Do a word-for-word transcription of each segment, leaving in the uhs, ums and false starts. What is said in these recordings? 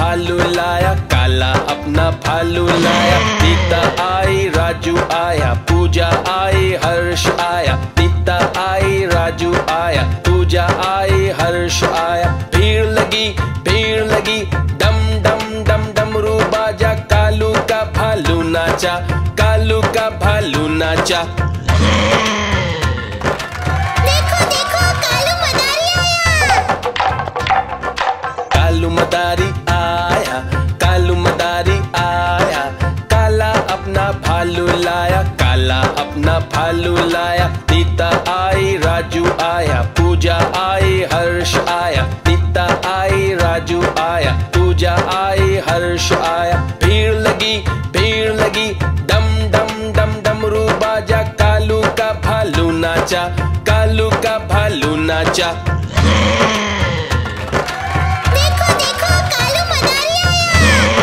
भालू लाया, काला अपना भालू लाया। सीता आई, राजू आया, पूजा आई, हर्ष आया। सीता आई, राजू आया, पूजा आई, हर्ष आया। भीड़ लगी, भीड़ लगी, डम डम डम डमरू बाजा। कालू का भालू नाचा, कालू का भालू नाचा। देखो देखो कालू मदारी आया। कालू मदारी आया, कालू मदारी आया। काला अपना भालू लाया, काला अपना भालू लाया। सीता आई, राजू आया, पूजा आई, हर्ष आया। सीता आई, राजू आया, पूजा आई, हर्ष आया। भीड़ लगी, भीड़ लगी, डम डम डम डमरू बाजा। कालू का भालू नाचा, कालू का भालू नाचा। देखो देखो कालू मदारी आया।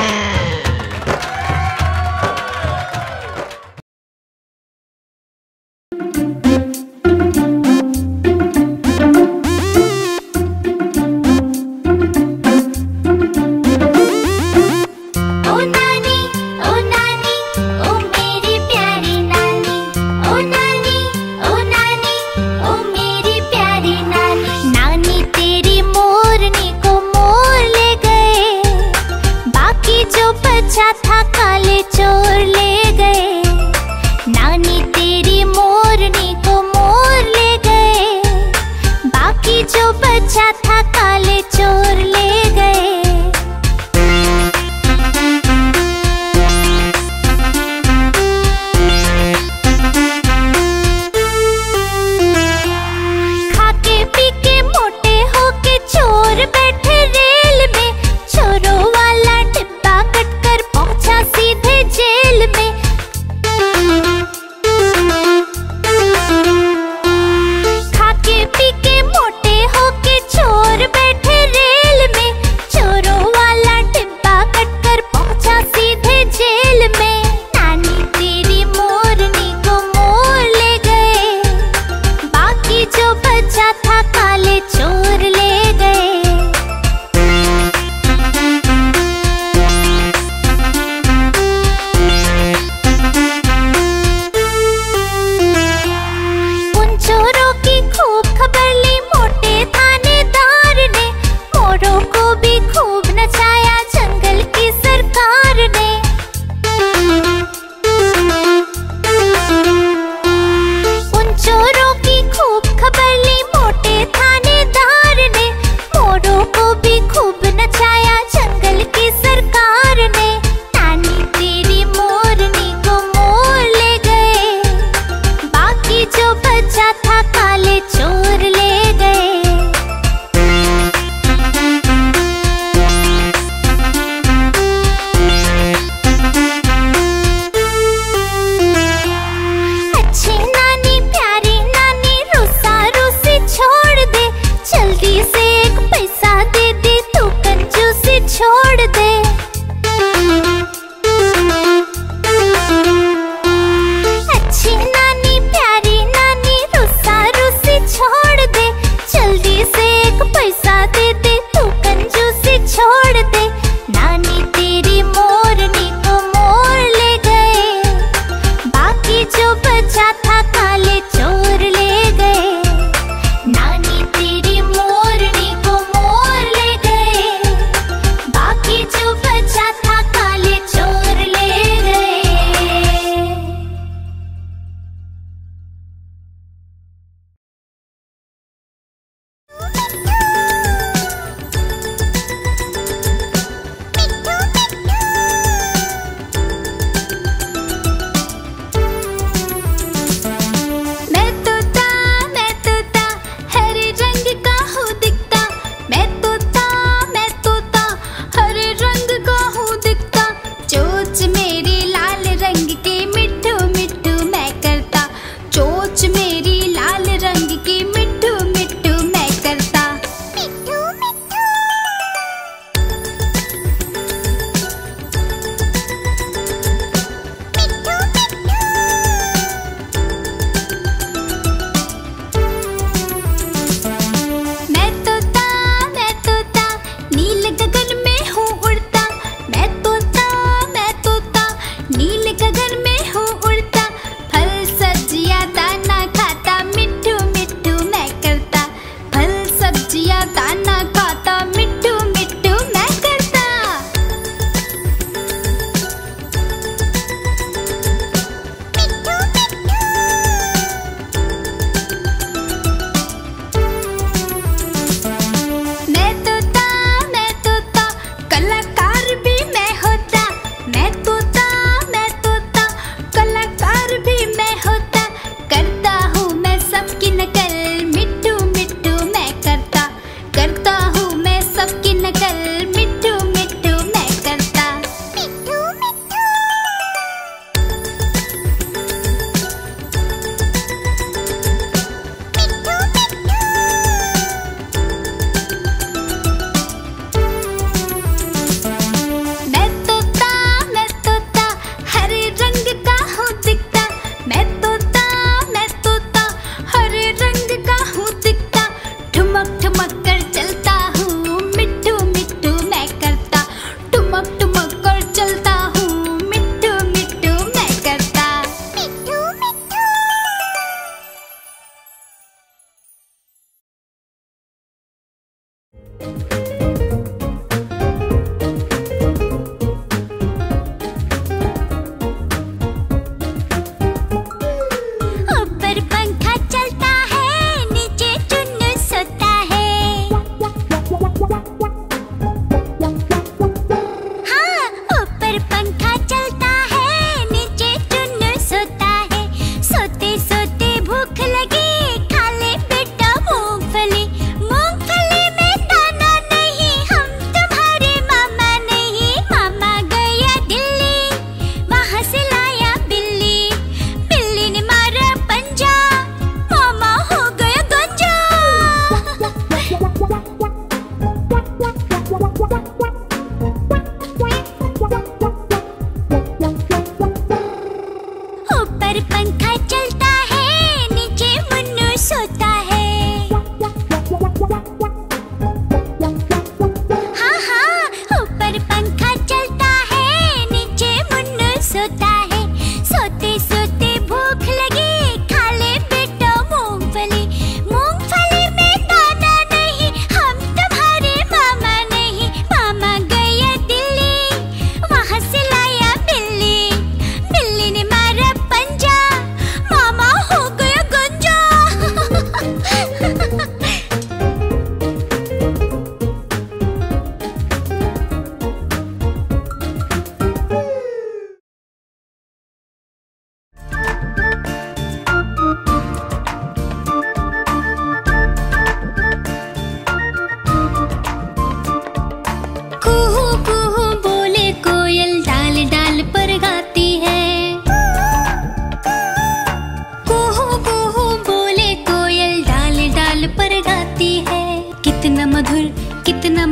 ओ नानी, ओ नानी, ओ मेरी प्यारी नानी। ओ नानी, ओ नानी, ओ मेरी प्यारी नानी।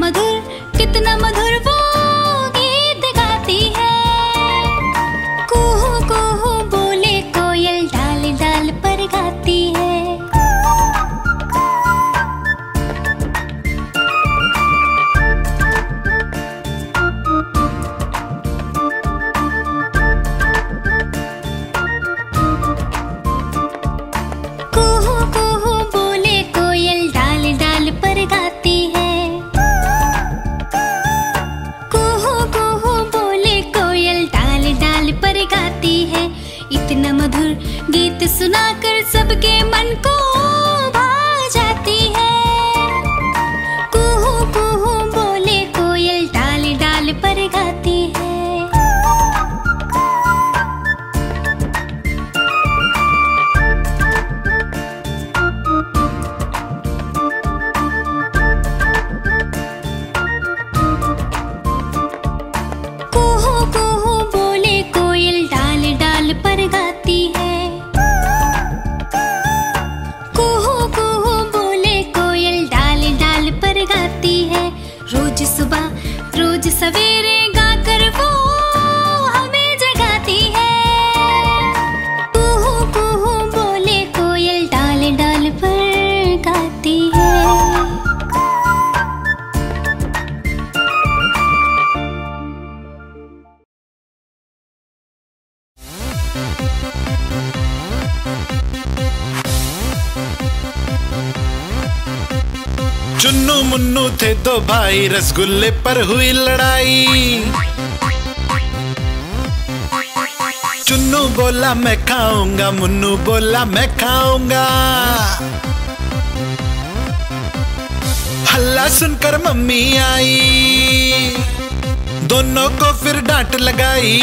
मधुर कितना मधुर वो गीत गाती है। कुहू कुहू बोले कोयल डाल डाल पर गाती है। इतना मधुर गीत सुनाकर सबके मन को भा जाती है। कुहू कुहू बोले कोयल डाल डाल पर गाती है। कुहू कुहू बोले कोयल डाल डाल पर गाती है। कुहू कुहू बोले कोयल डाल डाल पर गाती है। रोज सुबह रोज सवेरे गाकर वो हमें जगाती है। कुहू कुहू बोले कोयल डाल डाल पर गाती है। चुन्नू मुन्नू थे दो भाई, रसगुल्ले पर हुई लड़ाई। चुन्नू बोला मैं खाऊंगा, मुन्नू बोला मैं खाऊंगा। हल्ला सुनकर मम्मी आई, दोनों को फिर डांट लगाई।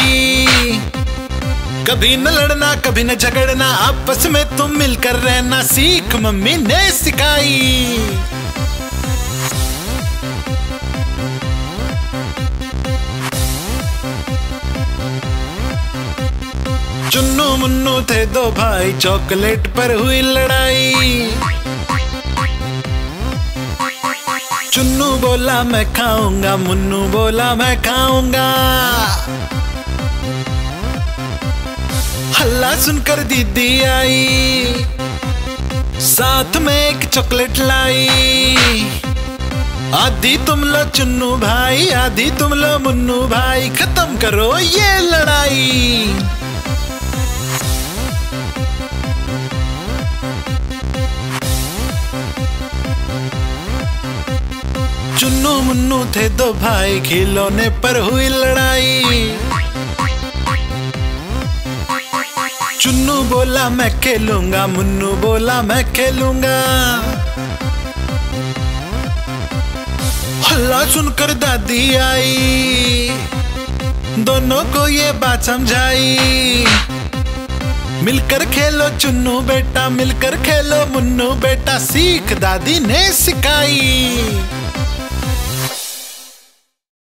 कभी न लड़ना कभी न झगड़ना, आपस में तुम मिलकर रहना सीख मम्मी ने सिखाई। चुन्नू मुन्नू थे दो भाई, चॉकलेट पर हुई लड़ाई। चुन्नू बोला मैं खाऊंगा, मुन्नू बोला मैं खाऊंगा। हल्ला सुनकर दीदी आई, साथ में एक चॉकलेट लाई। आधी तुम लो चुन्नू भाई, आधी तुम लो मुन्नू भाई, खत्म करो ये लड़ाई। चुन्नू मुन्नू थे दो भाई, खिलौने पर हुई लड़ाई। चुन्नू बोला मैं खेलूंगा, मुन्नू बोला मैं खेलूंगा। हल्ला सुनकर दादी आई, दोनों को ये बात समझाई। मिलकर खेलो चुन्नू बेटा, मिलकर खेलो मुन्नू बेटा, सीख दादी ने सिखाई।